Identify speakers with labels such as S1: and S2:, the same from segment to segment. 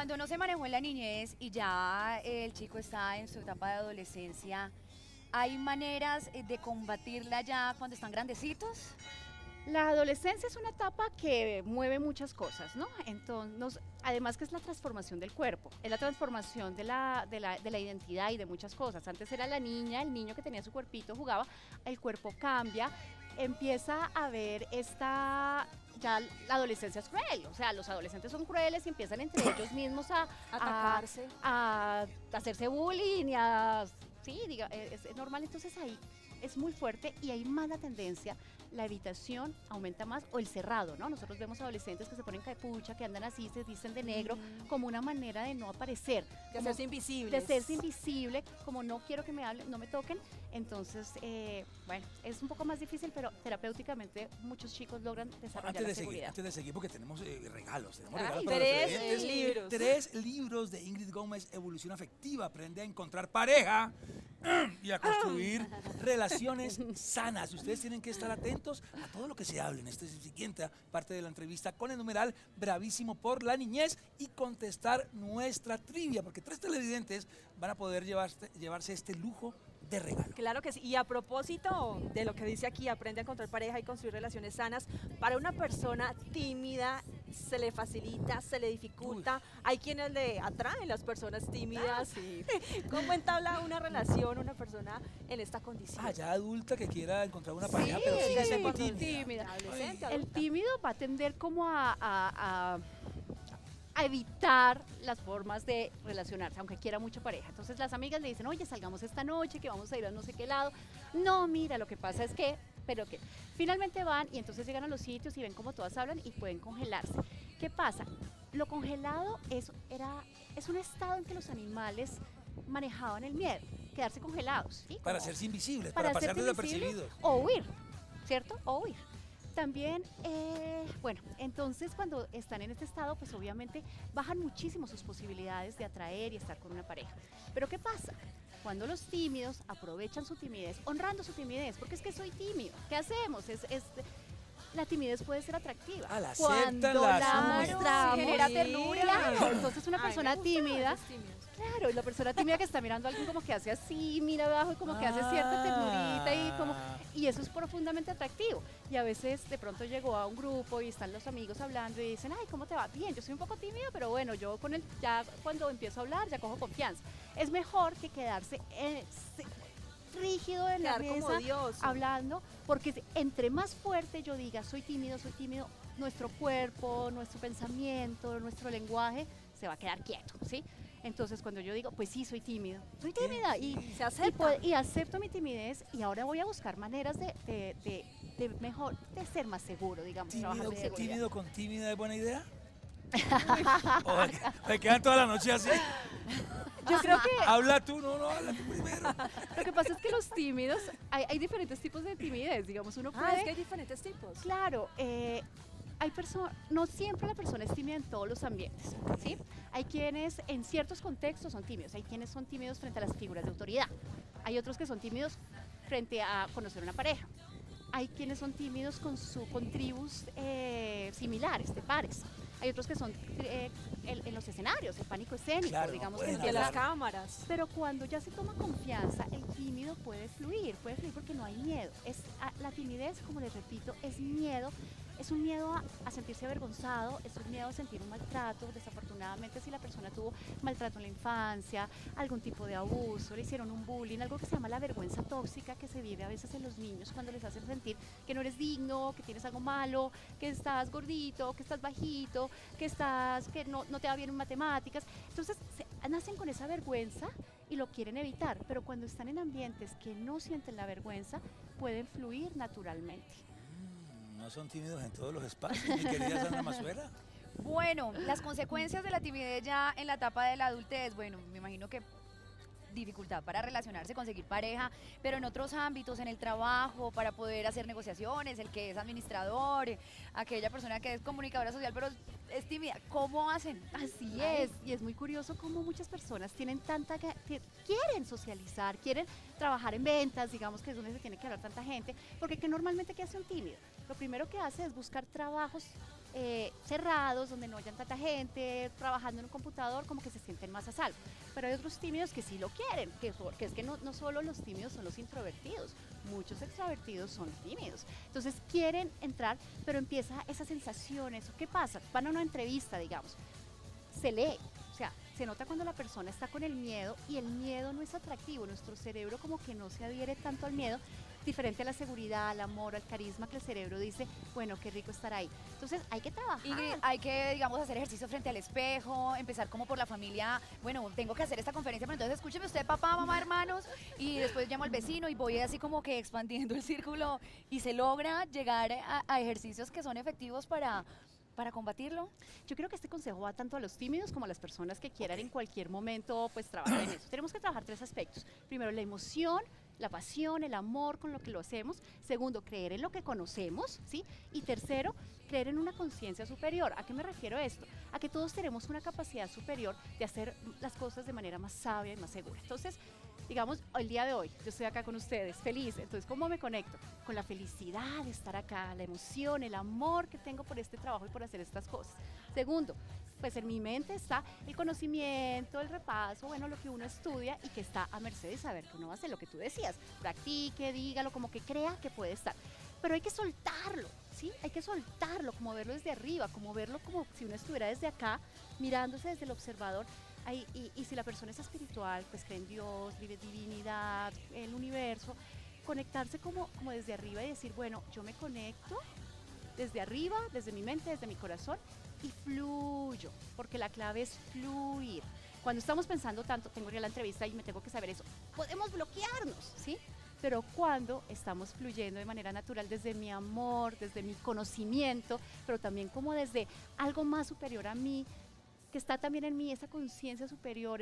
S1: Cuando no se manejó en la niñez y ya el chico está en su etapa de adolescencia, ¿hay maneras de combatirla ya cuando están grandecitos?
S2: La adolescencia es una etapa que mueve muchas cosas, ¿no? Entonces, además que es la transformación del cuerpo, es la transformación de la identidad y de muchas cosas. Antes era la niña, el niño que tenía su cuerpito, jugaba, el cuerpo cambia, empieza a ver ya la adolescencia es cruel, o sea, los adolescentes son crueles y empiezan entre ellos mismos
S3: Atacarse.
S2: a hacerse bullying y a, sí, diga, es normal, entonces ahí es muy fuerte y hay más la tendencia, la evitación aumenta más, o el cerrado, ¿no? Nosotros vemos adolescentes que se ponen capucha, que andan así, se visten de negro, como una manera de no aparecer.
S3: De
S2: como
S3: hacerse invisibles.
S2: De hacerse invisible, como no quiero que me hablen, no me toquen. Entonces, bueno, es un poco más difícil, pero terapéuticamente muchos chicos logran desarrollar la seguridad.
S4: Antes de seguir, porque tenemos regalos. Tenemos
S2: Ay,
S4: regalos para los
S3: tres
S4: oyentes.
S3: libros.
S4: 3 libros de Ingrid Gómez, Evolución Afectiva. Aprende a encontrar pareja y a construir relaciones sanas. Ustedes tienen que estar atentos a todo lo que se hable en esta siguiente parte de la entrevista con el numeral Bravísimo por la Niñez y contestar nuestra trivia, porque 3 televidentes van a poder llevarse este lujo de regalo.
S3: Claro que sí. Y a propósito de lo que dice aquí, aprende a encontrar pareja y construir relaciones sanas, para una persona tímida se le facilita, se le dificulta. Hay quienes le atraen las personas tímidas.
S2: Sí.
S3: ¿Cómo entabla una relación una persona en esta condición?
S4: Ya adulta que quiera encontrar una pareja,
S2: Sí,
S4: pero sigue
S3: desde
S4: siendo
S3: cuando
S4: tímida.
S3: adolescente,
S2: El
S3: adulta.
S2: tímido va a tender como a evitar las formas de relacionarse, aunque quiera mucha pareja. Entonces las amigas le dicen, oye, salgamos esta noche, que vamos a ir a no sé qué lado. No, mira, lo que pasa es que, pero que finalmente van y entonces llegan a los sitios y ven cómo todas hablan y pueden congelarse. ¿Qué pasa? Lo congelado es un estado en que los animales manejaban el miedo, quedarse congelados. ¿Sí?
S4: Para
S2: Como
S4: hacerse invisibles, para pasar
S2: hacerse invisibles
S4: desapercibidos.
S2: o huir, ¿cierto? O huir. También, bueno, entonces cuando están en este estado, pues obviamente bajan muchísimo sus posibilidades de atraer y estar con una pareja. Pero ¿qué pasa? Cuando los tímidos aprovechan su timidez, honrando su timidez, porque es que soy tímido, ¿qué hacemos? La timidez puede ser atractiva.
S4: La
S2: Cuando
S4: aceptan, la
S2: la
S4: asumen.
S2: mostramos,
S1: Genera ternura.
S2: Claro, entonces una
S3: Ay, me
S2: persona
S3: gustan
S2: tímida,
S3: los tímidos.
S2: claro, y la persona tímida que está mirando a alguien como que hace así, mira abajo y como que hace cierta ternurita y eso es profundamente atractivo. Y a veces de pronto llegó a un grupo y están los amigos hablando y dicen, ay, ¿cómo te va? Bien, yo soy un poco tímida, pero bueno, yo ya cuando empiezo a hablar ya cojo confianza. Es mejor que quedarse rígido en la
S3: Quedar como
S2: mesa
S3: odioso.
S2: hablando, porque entre más fuerte yo diga soy tímido, nuestro cuerpo, nuestro pensamiento, nuestro lenguaje se va a quedar quieto, ¿sí? Entonces cuando yo digo, pues sí, soy tímida y
S3: Se acepta.
S2: y acepto mi timidez y ahora voy a buscar maneras de ser más seguro, digamos, trabajar mi seguridad.
S4: ¿Tímido con tímida es buena idea? O se quedan toda la noche así.
S2: Yo creo que
S4: Habla tú, no, habla tú primero.
S2: lo que pasa es que los tímidos, hay diferentes tipos de timidez, digamos, uno puede...
S3: Ah, es que hay diferentes tipos.
S2: Claro, no siempre la persona es tímida en todos los ambientes, ¿sí? Hay quienes en ciertos contextos son tímidos, hay quienes son tímidos frente a las figuras de autoridad, hay otros que son tímidos frente a conocer una pareja, hay quienes son tímidos con tribus similares, de pares, hay otros que son en los escenarios, el pánico escénico,
S4: Claro,
S2: digamos,
S4: no
S2: que
S4: pueden
S3: De
S2: empieza...
S3: las cámaras.
S2: Pero cuando ya se toma confianza, el tímido puede fluir porque no hay miedo. La timidez, como les repito, es miedo, es un miedo a sentirse avergonzado, es un miedo a sentir un maltrato. Desafortunadamente, si la persona tuvo maltrato en la infancia, algún tipo de abuso, le hicieron un bullying, algo que se llama la vergüenza tóxica que se vive a veces en los niños cuando les hacen sentir que no eres digno, que tienes algo malo, que estás gordito, que estás bajito, que no te va bien en matemáticas. Entonces, nacen con esa vergüenza y lo quieren evitar, pero cuando están en ambientes que no sienten la vergüenza, pueden fluir naturalmente.
S4: No son tímidos en todos los espacios, mi querida Sandra Mazuera.
S1: Bueno, las consecuencias de la timidez ya en la etapa de la adultez, bueno, me imagino que dificultad para relacionarse, conseguir pareja, pero en otros ámbitos, en el trabajo, para poder hacer negociaciones, el que es administrador, aquella persona que es comunicadora social, pero es tímida, ¿cómo hacen?
S2: Así es, y es muy curioso cómo muchas personas tienen quieren socializar, quieren trabajar en ventas, digamos que es donde se tiene que hablar tanta gente, porque normalmente ¿qué hace un tímido? Lo primero que hace es buscar trabajos cerrados, donde no hayan tanta gente, trabajando en un computador, como que se sienten más a salvo. Pero hay otros tímidos que sí lo quieren, que es que no solo los tímidos son los introvertidos, muchos extrovertidos son tímidos. Entonces quieren entrar, pero empieza esa sensación, eso. ¿Qué pasa? Van a una entrevista, digamos, se lee, o sea, se nota cuando la persona está con el miedo y el miedo no es atractivo, nuestro cerebro como que no se adhiere tanto al miedo, diferente a la seguridad, al amor, al carisma, que el cerebro dice, bueno, qué rico estar ahí. Entonces hay que trabajar.
S1: Ingrid, hay que, digamos, hacer ejercicio frente al espejo, empezar como por la familia, bueno, tengo que hacer esta conferencia, pero entonces escúcheme usted, papá, mamá, hermanos, y después llamo al vecino y voy así como que expandiendo el círculo y se logra llegar a ejercicios que son efectivos para combatirlo.
S2: Yo creo que este consejo va tanto a los tímidos como a las personas que quieran en cualquier momento pues trabajar en eso. Tenemos que trabajar 3 aspectos. Primero, la emoción, la pasión, el amor con lo que lo hacemos. Segundo, creer en lo que conocemos, ¿sí? Y tercero, creer en una conciencia superior. ¿A qué me refiero a esto? A que todos tenemos una capacidad superior de hacer las cosas de manera más sabia y más segura. Entonces, digamos, el día de hoy, yo estoy acá con ustedes, feliz. Entonces, ¿cómo me conecto? Con la felicidad de estar acá, la emoción, el amor que tengo por este trabajo y por hacer estas cosas. Segundo, pues en mi mente está el conocimiento, el repaso, bueno, lo que uno estudia y que está a merced de saber que uno va a hacer lo que tú decías. Practique, dígalo, como que crea que puede estar. Pero hay que soltarlo, ¿sí? Hay que soltarlo, como verlo desde arriba, como verlo como si uno estuviera desde acá, mirándose desde el observador. Y si la persona es espiritual, pues cree en Dios, vive divinidad, el universo, conectarse como desde arriba y decir, bueno, yo me conecto desde arriba, desde mi mente, desde mi corazón y fluyo, porque la clave es fluir. Cuando estamos pensando tanto, tengo que ir a la entrevista y me tengo que saber eso, podemos bloquearnos, ¿sí? Pero cuando estamos fluyendo de manera natural desde mi amor, desde mi conocimiento, pero también como desde algo más superior a mí, que está también en mí, esa conciencia superior,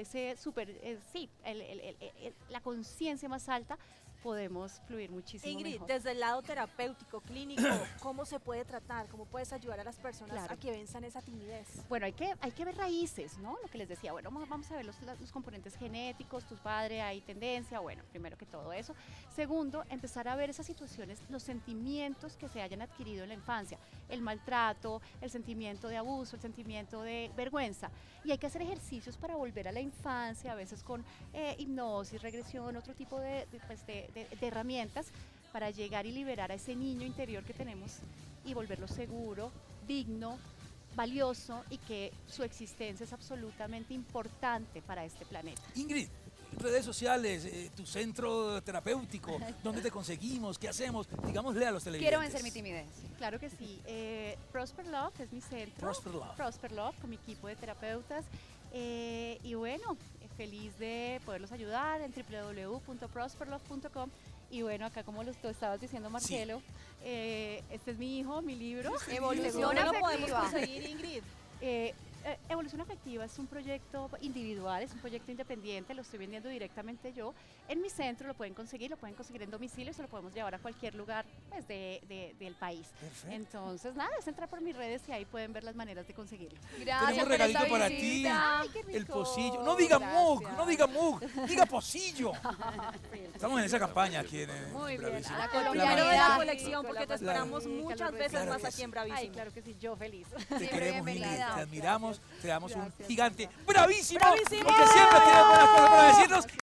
S2: la conciencia más alta, podemos fluir muchísimo
S3: Ingrid,
S2: mejor.
S3: desde el lado terapéutico, clínico, ¿cómo se puede tratar? ¿Cómo puedes ayudar a las personas
S2: Claro.
S3: a que venzan esa timidez?
S2: Bueno, hay que ver raíces, ¿no? Lo que les decía, bueno, vamos a ver los componentes genéticos, tu padre, hay tendencia, bueno, primero que todo eso. Segundo, empezar a ver esas situaciones, los sentimientos que se hayan adquirido en la infancia, el maltrato, el sentimiento de abuso, el sentimiento de vergüenza. Y hay que hacer ejercicios para volver a la infancia, a veces con hipnosis, regresión, otro tipo de herramientas para llegar y liberar a ese niño interior que tenemos y volverlo seguro, digno, valioso y que su existencia es absolutamente importante para este planeta.
S4: Ingrid, redes sociales, tu centro terapéutico, ¿dónde te conseguimos? ¿Qué hacemos? Digámosle a los televidentes.
S1: Quiero vencer mi timidez.
S2: Claro que sí. Prosper Love es mi centro.
S4: Prosper Love.
S2: Prosper Love con mi equipo de terapeutas. Y bueno, feliz de poderlos ayudar en www.prosperlove.com. Y bueno, acá como tú estabas diciendo, Marcelo, este es mi hijo, mi libro.
S1: Evolución
S3: ¿Dónde lo podemos
S1: afectiva.
S3: conseguir, Ingrid?
S2: Evolución Afectiva es un proyecto individual, es un proyecto independiente, lo estoy vendiendo directamente yo. En mi centro lo pueden conseguir en domicilio, se lo podemos llevar a cualquier lugar pues, del país.
S4: Perfecto.
S2: Entonces, nada, es entrar por mis redes y ahí pueden ver las maneras de conseguirlo.
S1: Gracias
S4: Tenemos
S1: por esta
S4: regalito para ti.
S1: visita.
S2: Ay, qué rico.
S4: El pocillo. No diga mug,
S2: Gracias.
S4: no diga mug, diga pocillo. Estamos en esa campaña aquí en
S1: Muy bien,
S4: Bravísimo.
S1: la
S3: Primero de
S1: colombianidad.
S3: la colección, porque te
S2: Claro.
S3: esperamos
S2: Sí,
S3: muchas
S2: claro,
S3: veces
S4: claro
S3: más
S4: que
S3: aquí
S4: sí.
S3: en Bravísimo.
S2: Ay, claro que sí, yo feliz.
S4: Te
S1: Siempre
S4: queremos, Ingrid,
S1: bienvenida.
S4: te admiramos, te damos un
S2: Gracias.
S4: gigante bravísimo,
S3: ¡Bravísimo!
S4: porque siempre tienes buenas cosas para decirnos.